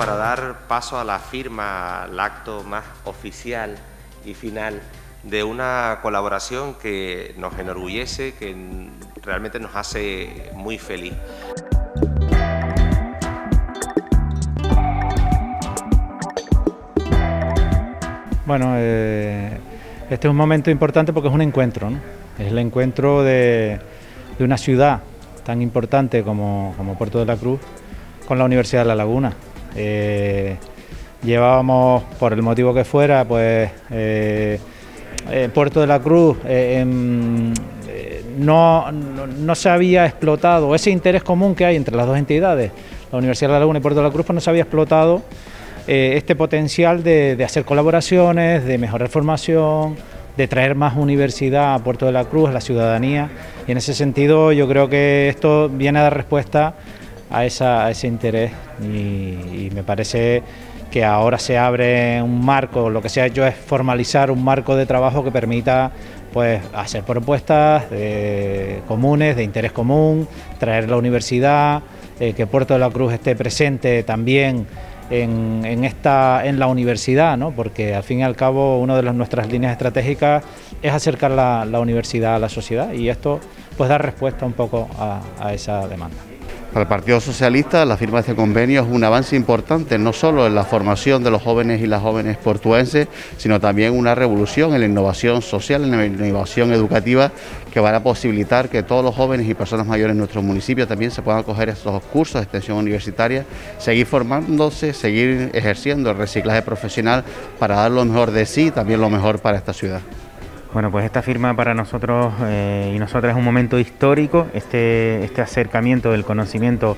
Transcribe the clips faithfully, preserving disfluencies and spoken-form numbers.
para dar paso a la firma, al acto más oficial y final de una colaboración que nos enorgullece, que realmente nos hace muy feliz. Bueno, eh, este es un momento importante porque es un encuentro, ¿no? Es el encuentro de, de una ciudad tan importante como, como Puerto de la Cruz con la Universidad de La Laguna. Eh, llevábamos, por el motivo que fuera, pues eh, eh, Puerto de la Cruz eh, en, eh, no, no, no se había explotado ese interés común que hay entre las dos entidades, la Universidad de La Laguna y Puerto de la Cruz, pues no se había explotado eh, este potencial de, de hacer colaboraciones, de mejorar formación, de traer más universidad a Puerto de la Cruz, a la ciudadanía, y en ese sentido yo creo que esto viene a dar respuesta a, esa, a ese interés y, y me parece que ahora se abre un marco, lo que se ha hecho es formalizar un marco de trabajo que permita pues hacer propuestas eh, comunes, de interés común, traer la universidad, eh, que Puerto de la Cruz esté presente también En, en, esta, en la universidad, ¿no? Porque al fin y al cabo una de las, nuestras líneas estratégicas es acercar la, la universidad a la sociedad y esto pues da respuesta un poco a, a esa demanda. Para el Partido Socialista la firma de este convenio es un avance importante, no solo en la formación de los jóvenes y las jóvenes portuenses, sino también una revolución en la innovación social, en la innovación educativa, que van a posibilitar que todos los jóvenes y personas mayores en nuestro municipio también se puedan acoger a estos cursos de extensión universitaria, seguir formándose, seguir ejerciendo el reciclaje profesional para dar lo mejor de sí y también lo mejor para esta ciudad. Bueno, pues esta firma para nosotros eh, y nosotras es un momento histórico, este, este acercamiento del conocimiento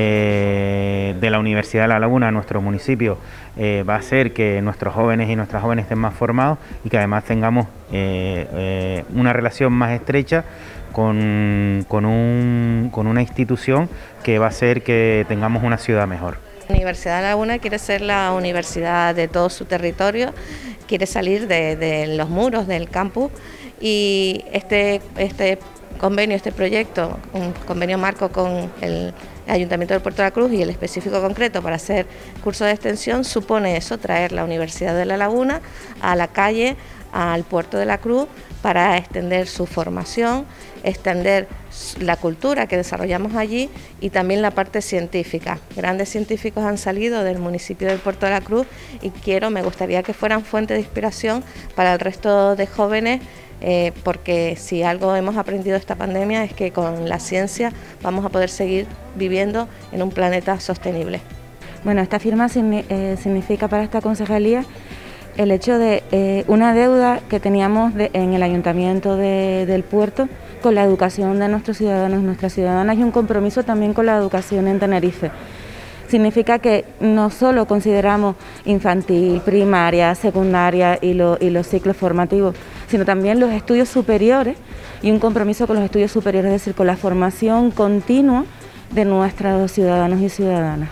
eh, de la Universidad de La Laguna a nuestro municipio eh, va a hacer que nuestros jóvenes y nuestras jóvenes estén más formados y que además tengamos eh, eh, una relación más estrecha con, con, un, con una institución que va a hacer que tengamos una ciudad mejor. La Universidad de La Laguna quiere ser la universidad de todo su territorio, quiere salir de, de los muros del campus y este, este convenio, este proyecto, un convenio marco con el Ayuntamiento de Puerto de la Cruz y el específico concreto para hacer cursos de extensión, supone eso, traer la Universidad de La Laguna a la calle, al Puerto de la Cruz, para extender su formación, extender la cultura que desarrollamos allí y también la parte científica. Grandes científicos han salido del municipio del Puerto de la Cruz y quiero, me gustaría que fueran fuente de inspiración para el resto de jóvenes, eh, porque si algo hemos aprendido de esta pandemia es que con la ciencia vamos a poder seguir viviendo en un planeta sostenible. Bueno, esta firma significa para esta concejalía el hecho de eh, una deuda que teníamos de, en el Ayuntamiento de, del Puerto con la educación de nuestros ciudadanos y nuestras ciudadanas y un compromiso también con la educación en Tenerife. Significa que no solo consideramos infantil, primaria, secundaria y, lo, y los ciclos formativos, sino también los estudios superiores y un compromiso con los estudios superiores, es decir, con la formación continua de nuestros ciudadanos y ciudadanas.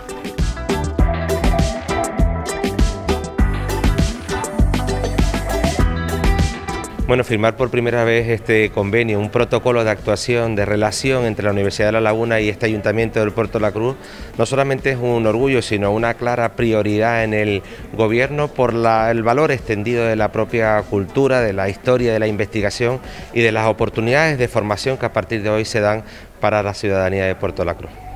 Bueno, firmar por primera vez este convenio, un protocolo de actuación, de relación entre la Universidad de La Laguna y este Ayuntamiento del Puerto de la Cruz, no solamente es un orgullo, sino una clara prioridad en el Gobierno por la, el valor extendido de la propia cultura, de la historia, de la investigación y de las oportunidades de formación que a partir de hoy se dan para la ciudadanía de Puerto de la Cruz.